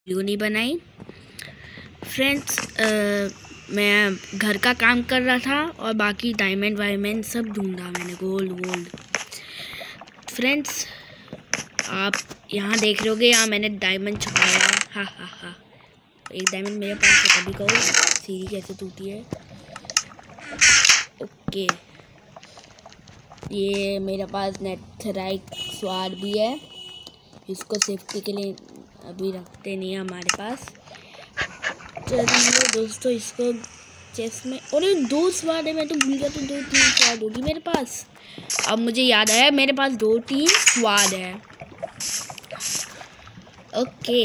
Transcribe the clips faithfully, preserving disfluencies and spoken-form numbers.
Video नहीं बनाई friends. मैं घर का काम कर रहा था और बाकी डायमंड वायमंड सब ढूंढा मैंने, गोल्ड वोल्ड। फ्रेंड्स आप यहाँ देख रहे होगे, यहाँ मैंने डायमंड छुपाया। हा हा हा एक डायमंड मेरे पास है, कभी कहो सीढ़ी कैसे टूटी है। ओके, ये मेरे पास नेथराइट स्वाड भी है, इसको सेफ्टी के लिए अभी रखते नहीं है हमारे पास। चलिए दोस्तों, इसको चेस्ट में, और ये दो स्वाड है, मैं तो भूल गया तो दो तीन स्वाड होगी मेरे पास। अब मुझे याद आया मेरे पास दो तीन स्वाड है। ओके,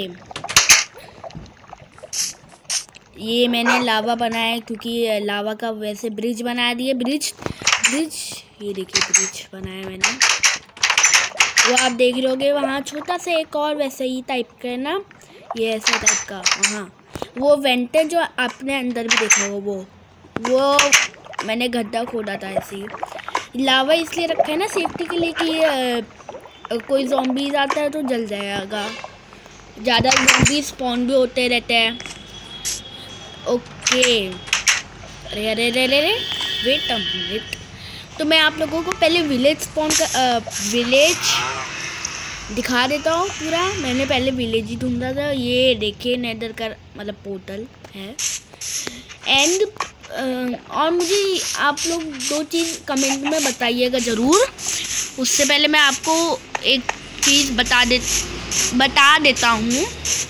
ये मैंने लावा बनाया है क्योंकि लावा का वैसे ब्रिज बना दिए। ब्रिज ब्रिज ये देखिए, ब्रिज बनाया मैंने, वो आप देख रहे होगे वहाँ छोटा सा एक और वैसे ही टाइप का है ना, ये ऐसा टाइप का। वहाँ वो वेंट है जो आपने अंदर भी देखा होगा, वो वो मैंने गड्ढा खोदा था ऐसे ही। लावा इसलिए रखा है ना सेफ्टी के लिए कि आ, कोई ज़ॉम्बीज आता है तो जल जाएगा। ज़्यादा ज़ॉम्बीज स्पॉन भी होते रहते हैं। ओके, अरे अरे अरे अरे वेट अ मिनट, तो मैं आप लोगों को पहले विलेज स्पॉन का विलेज दिखा देता हूँ पूरा। मैंने पहले विलेज ही ढूंढा था। ये देखिए नेदर का मतलब पोर्टल है। एंड और मुझे आप लोग दो चीज़ कमेंट में बताइएगा ज़रूर। उससे पहले मैं आपको एक चीज़ बता दे बता देता हूँ।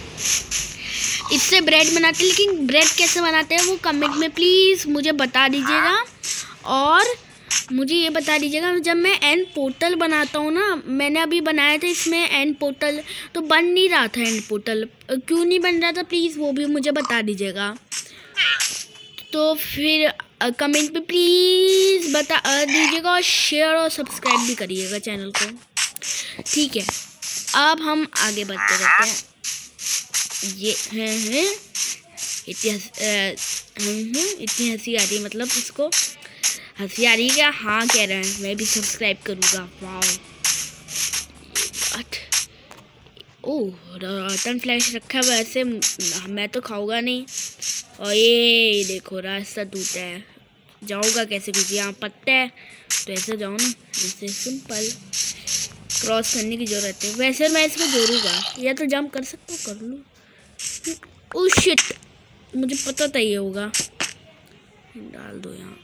इससे ब्रेड बनाते हैं, लेकिन ब्रेड कैसे बनाते हैं वो कमेंट में प्लीज़ मुझे बता दीजिएगा। और मुझे ये बता दीजिएगा, जब मैं एंड पोर्टल बनाता हूँ ना, मैंने अभी बनाया था इसमें एंड पोर्टल, तो बन नहीं रहा था एंड पोर्टल, क्यों नहीं बन रहा था प्लीज़ वो भी मुझे बता दीजिएगा। तो फिर कमेंट पे प्लीज़ बता दीजिएगा और शेयर और सब्सक्राइब भी करिएगा चैनल को, ठीक है। अब हम आगे बढ़ते रहते हैं। ये हैं हैं इतनी इतनी हंसी आ रही है, मतलब इसको हंसी आ रही है क्या? हाँ कह रहे हैं, मैं भी सब्सक्राइब करूँगा। वाह, ओह रतन फ्लैश रखा है, वैसे मैं तो खाऊंगा नहीं। और ये देखो रास्ता टूटा है, जाऊँगा कैसे? क्योंकि यहाँ पत्ते है तो ऐसे जाओ ना, जैसे सिंपल क्रॉस करने की ज़रूरत है। वैसे मैं इसको जोड़ूंगा, या तो जंप कर सकता हूँ, कर लूँ। ओह शिट, मुझे पता था ये होगा। डाल दो यहाँ,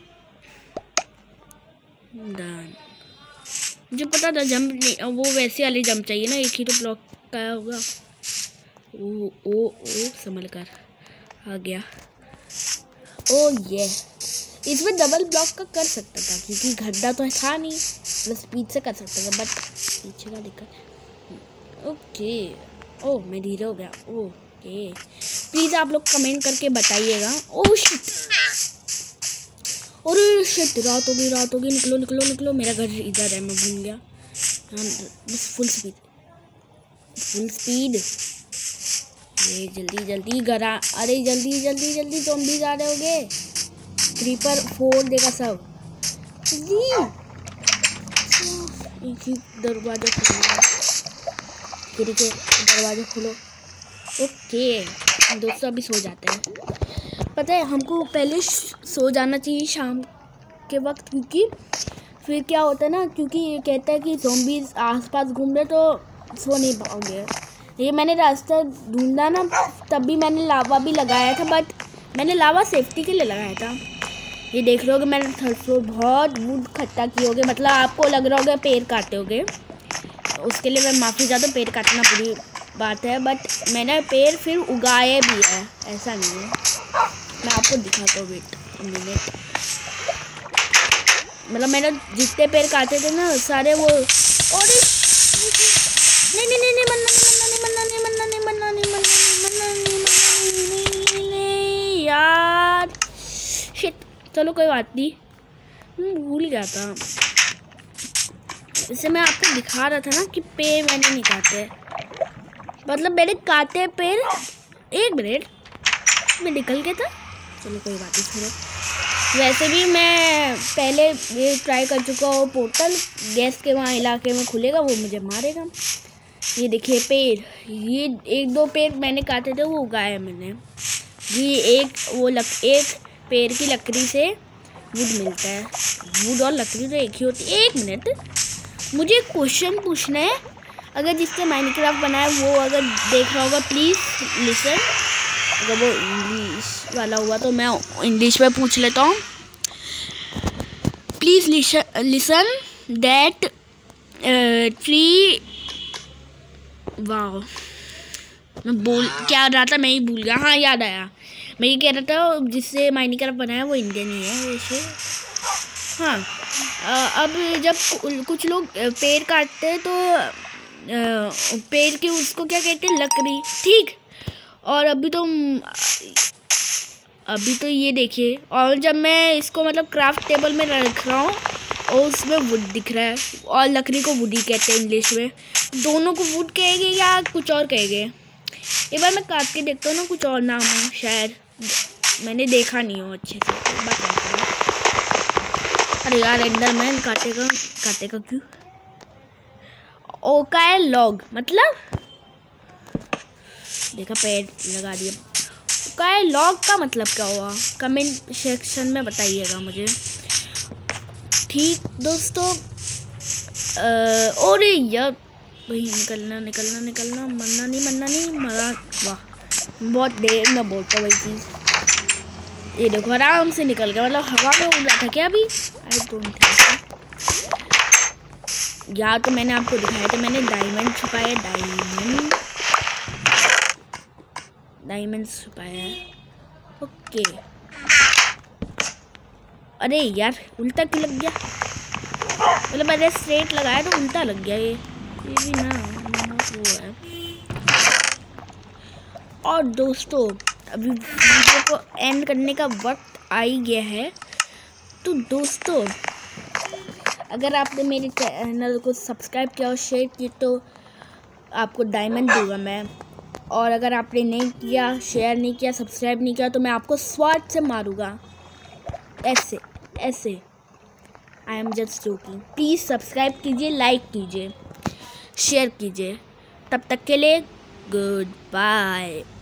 डन। मुझे पता था जंप नहीं, वो वैसे वाली जंप चाहिए ना, एक ही तो ब्लॉक का होगा। ओ ओ ओ संभल कर आ गया। ओ ये इसमें डबल ब्लॉक का कर सकता था क्योंकि गड्ढा तो था नहीं, मतलब स्पीड से कर सकता था, बट पीछे का दिक्कत। ओके, ओ मैं धीरे हो गया। ओके, प्लीज़ आप लोग कमेंट करके बताइएगा। ओह शिट, और शिट, रात हो गई रात हो गई निकलो निकलो निकलो, मेरा घर इधर है, मैं भूल गया। हाँ बस फुल स्पीड फुल स्पीड ये जल्दी जल्दी गरा, अरे जल्दी जल्दी जल्दी ज़ॉम्बीज आ रहे होंगे। क्रीपर फोड़ देगा सब। जल्दी एक ही दरवाजा खोलो, खिड़की दरवाजा खोलो। ओके दोस्तों, अभी सो जाते हैं। पता है हमको पहले सो जाना चाहिए शाम के वक्त, क्योंकि फिर क्या होता है ना, क्योंकि ये कहता है कि ज़ॉम्बीज आसपास घूम रहे तो सो नहीं पाओगे। ये मैंने रास्ता ढूंढा ना, तब भी मैंने लावा भी लगाया था, बट मैंने लावा सेफ्टी के लिए लगाया था। ये देख रहे होगे मैंने थर्ड फ्लोर बहुत वुड इकट्ठा किए होगे, मतलब आपको लग रहा होगा पेड़ काटे होगे, उसके लिए मैं माफ़ी चाहता हूँ। पेड़ काटना बुरी बात है, बट मैंने पेड़ फिर उगाए भी है, ऐसा नहीं है। मैं आपको दिखाता हूँ, वेट मिनट। मतलब मैंने जितने पेड़ काटे थे ना सारे वो, और नहीं नहीं नहीं नहीं मरना नहीं मरना नहीं मरना नहीं मरना नहीं मरना नहीं मरना नहीं नहीं यार, शिट। चलो कोई बात नहीं, भूल गया था। इससे मैं आपको दिखा रहा था ना कि पेड़ मैंने नहीं काटे, मतलब मैंने काटे पेड़। एक मिनट मैं निकल गया था, चलो कोई बात नहीं छोड़ो। वैसे भी मैं पहले ये ट्राई कर चुका हूँ पोर्टल, गैस के वहाँ इलाके में खुलेगा, वो मुझे मारेगा। ये देखिए पेड़, ये एक दो पेड़ मैंने काटे थे वो उगाए मैंने। ये एक वो लक एक पेड़ की लकड़ी से वुड मिलता है। वुड और लकड़ी तो एक ही होती है। एक मिनट, मुझे क्वेश्चन पूछना है। अगर जिसने माइनक्राफ्ट बनाया वो अगर देख रहा होगा प्लीज़ लिसन। अगर वो इंग्लिश वाला हुआ तो मैं इंग्लिश में पूछ लेता हूँ। प्लीज़ लिसन दैट ट्री, वाह मैं बोल क्या रहा था, मैं ही भूल गया। हाँ याद आया, मैं ये कह रहा था जिससे माइनक्राफ्ट बनाया वो इंडियन ही है वैसे। हाँ अब जब कुछ लोग पेड़ काटते हैं तो पेड़ की उसको क्या कहते हैं, लकड़ी, ठीक। और अभी तो अभी तो ये देखिए, और जब मैं इसको मतलब क्राफ्ट टेबल में रख रहा हूँ और उसमें वुड दिख रहा है, और लकड़ी को वुड ही कहते हैं इंग्लिश में। दोनों को वुड कहेंगे या कुछ और कहेंगे? एक बार मैं काट के देखता हूँ ना, कुछ और नाम हो शायद, मैंने देखा नहीं हो अच्छे से। अरे यार एंडरमैन काटेगा काटेगा क्यों? ओका है लॉग, मतलब देखा पेड़ लगा दिया। ओका है लॉग का मतलब क्या हुआ? कमेंट सेक्शन में बताइएगा मुझे। ठीक दोस्तों, और यार भाई निकलना निकलना निकलना, मरना नहीं मरना नहीं मरा। वाह बहुत देर में बोलता भाई चीज़। ये देखो आराम से निकल गया, मतलब हवा में उड़ रहा था क्या अभी? I don't think. या तो मैंने आपको दिखाया था, मैंने डायमंड छुपाया, डायमंड डायमंड छुपाया है। ओके, अरे यार उल्टा क्यों लग गया? मतलब मैंने स्ट्रेट लगाया तो उल्टा लग गया। ये ये भी ना वो है। और दोस्तों अभी वीडियो को एंड करने का वक्त आ ही गया है। तो दोस्तों अगर आपने मेरे चैनल को सब्सक्राइब किया और शेयर किया तो आपको डायमंड दूंगा मैं। और अगर आपने नहीं किया, शेयर नहीं किया, सब्सक्राइब नहीं किया तो मैं आपको स्वाट से मारूंगा, ऐसे ऐसे। I am just joking. Please subscribe कीजिए, लाइक कीजिए, शेयर कीजिए। तब तक के लिए गुड बाय।